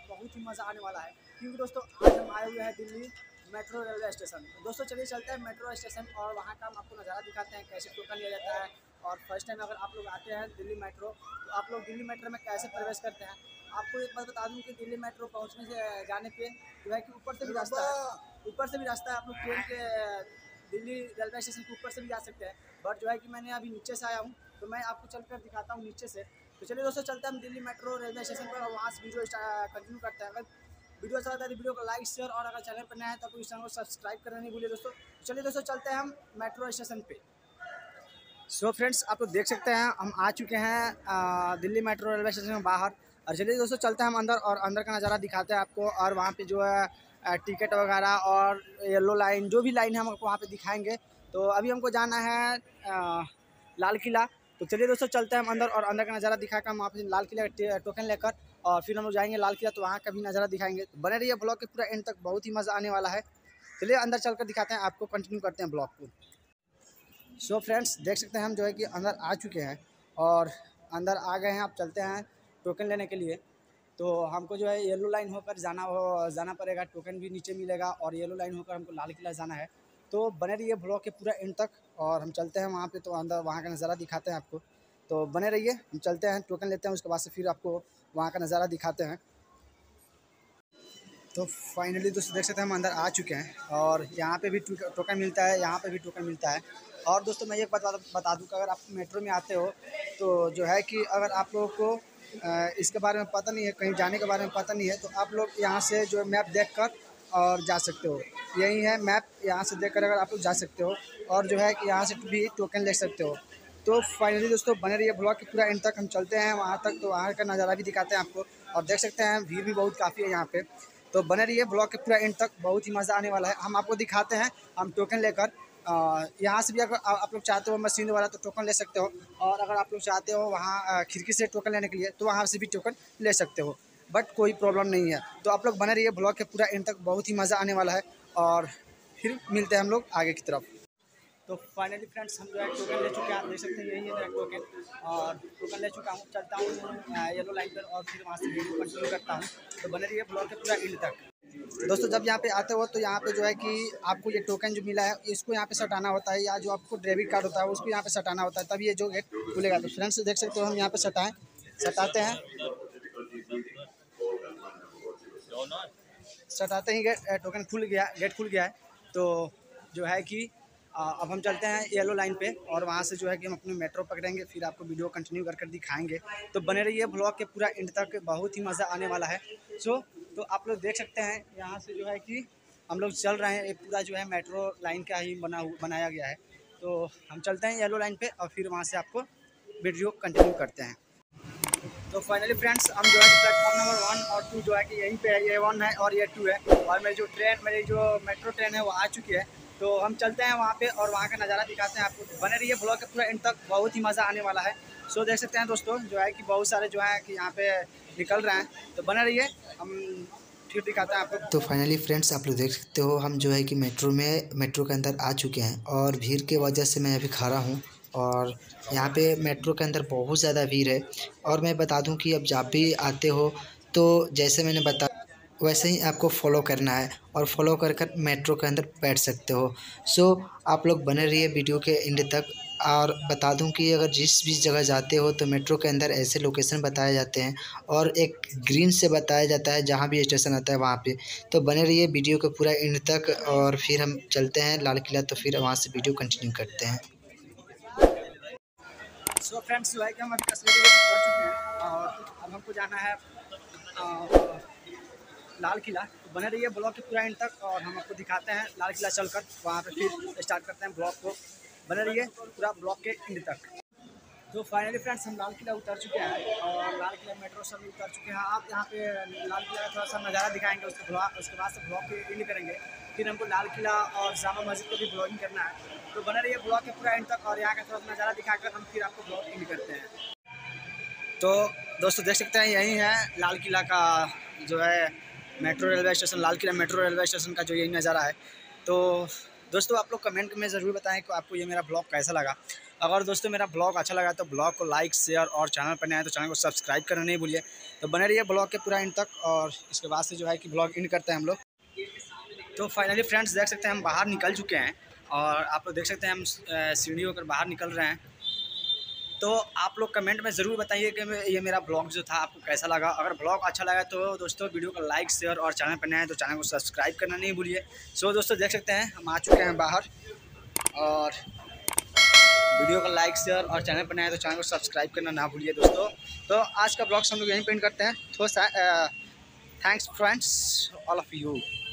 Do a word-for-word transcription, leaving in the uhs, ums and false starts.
में बहुत ही मज़ा आने वाला है, क्योंकि दोस्तों आज हम आए हुए हैं दिल्ली मेट्रो रेलवे स्टेशन। दोस्तों चलिए चलते हैं मेट्रो स्टेशन और वहाँ का हम आपको नज़ारा दिखाते हैं, कैसे टोकन लिया जाता है। और फर्स्ट टाइम अगर आप लोग आते हैं दिल्ली मेट्रो, तो आप लोग दिल्ली मेट्रो में कैसे प्रवेश करते हैं। आपको एक बात बता दूं कि दिल्ली मेट्रो पहुंचने से जाने पे जो है कि ऊपर से भी रास्ता है, ऊपर से भी रास्ता है। आप लोग ट्रेन के दिल्ली रेलवे स्टेशन के ऊपर से भी जा सकते हैं, बट जो है कि मैंने अभी नीचे से आया हूँ, तो मैं आपको चलकर दिखाता हूँ नीचे से। तो चलिए दोस्तों चलते हैं हम दिल्ली मेट्रो रेलवे स्टेशन पर और वहाँ से वीडियो कंटिन्यू करते हैं। अगर वीडियो अच्छा लगता है तो वीडियो को लाइक शेयर और अगर चैनल पर नया है तो आप इस चैनल को सब्सक्राइब करना नहीं भूलिए दोस्तों। चलिए दोस्तों चलते हैं हम मेट्रो स्टेशन पे। सो so फ्रेंड्स आप लोग देख सकते हैं हम आ चुके हैं दिल्ली मेट्रो रेलवे स्टेशन में बाहर। और चलिए दोस्तों चलते हैं हम अंदर और अंदर का नज़ारा दिखाते हैं आपको। और वहाँ पे जो है टिकट वगैरह और येलो लाइन जो भी लाइन है हम आपको वहाँ पे दिखाएंगे। तो अभी हमको जाना है आ, लाल किला। तो चलिए दोस्तों चलते हैं हम अंदर और अंदर का नज़ारा दिखाकर हम वहाँ पे लाल किला टोकन लेकर और फिर हम लोग जाएंगे लाल किला, तो वहाँ का भी नज़ारा दिखाएंगे। तो बने रहिए ब्लॉग के पूरा एंड तक, बहुत ही मज़ा आने वाला है। चलिए अंदर चलकर दिखाते हैं आपको, कंटिन्यू करते हैं ब्लॉग को। सो so फ्रेंड्स देख सकते हैं हम जो है कि अंदर आ चुके हैं और अंदर आ गए हैं। आप चलते हैं टोकन लेने के लिए। तो हमको जो है येलो लाइन होकर जाना हो जाना पड़ेगा, टोकन भी नीचे मिलेगा और येलो लाइन होकर हमको लाल किला जाना है। तो बने रहिए ब्लॉग के पूरा एंड तक और हम चलते हैं वहाँ पे। तो अंदर वहाँ का नज़ारा दिखाते हैं आपको, तो बने रहिए। हम चलते हैं टोकन लेते हैं, उसके बाद से फिर आपको वहाँ का नज़ारा दिखाते हैं। तो फाइनली दोस्तों देख सकते हैं हम अंदर आ चुके हैं और यहाँ पे भी टोकन मिलता है, यहाँ पे भी टोकन मिलता है। और दोस्तों मैं एक बात बता दूँ कि अगर आप मेट्रो में आते हो तो जो है कि अगर आप लोगों को इसके बारे में पता नहीं है, कहीं जाने के बारे में पता नहीं है, तो आप लोग यहाँ से जो मैप देखकर और जा सकते हो। यही है मैप, यहाँ से देखकर अगर आप लोग जा सकते हो और जो है कि यहाँ से भी टोकन ले सकते हो। तो फाइनली दोस्तों बने रहिए ब्लॉग के पूरा एंड तक। हम चलते हैं वहाँ तक, तो वहाँ का नज़ारा भी दिखाते हैं आपको। और देख सकते हैं भीड़ भी बहुत काफ़ी है यहाँ पे। तो बने रहिए ब्लॉग के पूरा एंड तक, बहुत ही मज़ा आने वाला है। हम आपको दिखाते हैं हम टोकन लेकर। यहाँ से भी अगर आप लोग चाहते हो मशीन वाला तो टोकन ले सकते हो, और अगर आप लोग चाहते हो वहाँ खिड़की से टोकन लेने के लिए तो वहाँ से भी टोकन ले सकते हो, बट कोई प्रॉब्लम नहीं है। तो आप लोग बने रहिए ब्लॉग के पूरा एंड तक, बहुत ही मज़ा आने वाला है। और फिर मिलते हैं हम लोग आगे की तरफ। तो फाइनली फ्रेंड्स हम जो है टोकन ले चुके हैं, आप देख सकते हैं यही है टोकन। और टोकन ले चुका हूँ, चलता हूँ येलो लाइन पर और फिर वहाँ से वीडियो कंटिन्यू करता हूँ। तो बने रहिए ब्लॉग के पूरा एंड तक। दोस्तों जब यहाँ पे आते हो तो यहाँ पे जो है कि आपको ये टोकन जो मिला है इसको यहाँ पे सटाना होता है, या जो आपको डेबिट कार्ड होता है उसको यहाँ पे सटाना होता है, तब ये जो गेट खुलेगा। तो फ्रेंड्स देख सकते हो हम यहाँ पे सटाएं सटाते हैं सटाते ही गेट टोकन खुल गया, गेट खुल गया है। तो जो है कि अब हम चलते हैं येलो लाइन पे और वहाँ से जो है कि हम अपने मेट्रो पकड़ेंगे, फिर आपको वीडियो कंटिन्यू कर कर दिखाएंगे। तो बने रहिए ब्लॉग के पूरा एंड तक, बहुत ही मज़ा आने वाला है। सो तो आप लोग देख सकते हैं यहाँ से जो है कि हम लोग चल रहे हैं, ये पूरा जो है मेट्रो लाइन का ही बना बनाया गया है। तो हम चलते हैं येलो लाइन पे और फिर वहाँ से आपको वीडियो कंटिन्यू करते हैं। तो फाइनली फ्रेंड्स हम जो है प्लेटफॉर्म नंबर वन और टू जो है कि यहीं पे है, ये वन है और ये टू है। और मेरी जो ट्रेन मेरी जो मेट्रो ट्रेन है वो आ चुकी है। तो हम चलते हैं वहाँ पे और वहाँ का नज़ारा दिखाते हैं आपको। बने रहिए ब्लॉग के पूरा एंड तक, बहुत ही मज़ा आने वाला है। सो देख सकते हैं दोस्तों जो है कि बहुत सारे जो है कि यहाँ पे निकल रहे हैं। तो बने रहिए, हम फिर दिखाते हैं आपको। तो फाइनली फ्रेंड्स आप लोग देख सकते हो हम जो है कि मेट्रो में मेट्रो के अंदर आ चुके हैं और भीड़ के वजह से मैं अभी खड़ा हूँ। और यहाँ पे मेट्रो के अंदर बहुत ज़्यादा भीड़ है। और मैं बता दूँ कि अब जब भी आते हो तो जैसे मैंने बता वैसे ही आपको फॉलो करना है और फॉलो कर कर मेट्रो के अंदर बैठ सकते हो। सो आप लोग बने रहिए वीडियो के एंड तक। और बता दूं कि अगर जिस भी जगह जाते हो तो मेट्रो के अंदर ऐसे लोकेशन बताए जाते हैं और एक ग्रीन से बताया जाता है जहां भी स्टेशन आता है वहां पे। तो बने रहिए वीडियो के पूरा एंड तक और फिर हम चलते हैं लाल किला, तो फिर वहां से वीडियो कंटिन्यू करते हैं। सो फ्रेंड्स जो है कि हम अभी कसरत कर चुके हैं और अब हमको जाना है आ, लाल किला। तो बने रहिए ब्लॉग के पूरा एंड तक और हम आपको दिखाते हैं लाल किला चलकर, वहाँ पे फिर स्टार्ट करते हैं ब्लॉग को। बने रहिए पूरा ब्लॉग के एंड तक। तो फाइनली फ्रेंड्स हम लाल किला उतर चुके हैं और लाल किला मेट्रो सब उतर चुके हैं। आप यहाँ पे लाल किला का थोड़ा सा नज़ारा दिखाएंगे, उसके ब्लॉग उसके बाद से ब्लॉग के एंड करेंगे। फिर हमको लाल किला और जामा मस्जिद को भी ब्लॉगिंग करना है। तो बने रहिए ब्लॉग के पूरा एंड तक और यहाँ का थोड़ा सा नज़ारा दिखाकर हम फिर आपको ब्लॉग एंड करते हैं। तो दोस्तों देख सकते हैं यही है लाल किला का जो है metro railway station, Lal Qila metro railway station का जो यही नज़ारा है। तो दोस्तों आप लोग कमेंट में ज़रूर बताएं कि आपको ये मेरा ब्लॉग कैसा लगा। अगर दोस्तों मेरा ब्लॉग अच्छा लगा तो ब्लॉग को लाइक शेयर और चैनल पर नया है तो चैनल को सब्सक्राइब करना नहीं भूलिए। तो बने रहिए ब्लॉग के पूरा एंड तक और इसके बाद से जो है कि ब्लॉग एंड करते हैं हम लोग। तो फाइनली फ्रेंड्स देख सकते हैं हम बाहर निकल चुके हैं और आप लोग देख सकते हैं हम सीढ़ी होकर बाहर निकल रहे हैं। तो आप लोग कमेंट में ज़रूर बताइए कि ये मेरा ब्लॉग जो था आपको कैसा लगा। अगर ब्लॉग अच्छा लगा तो दोस्तों वीडियो को लाइक शेयर और चैनल पर नए हैं तो चैनल को सब्सक्राइब करना नहीं भूलिए। सो दोस्तों देख सकते हैं हम आ चुके हैं बाहर और वीडियो को लाइक शेयर और चैनल पर नए हैं तो चैनल को सब्सक्राइब करना ना भूलिए दोस्तों। तो आज का ब्लॉग हम लोग यहीं पे एंड करते हैं। तो thanks friends all of you.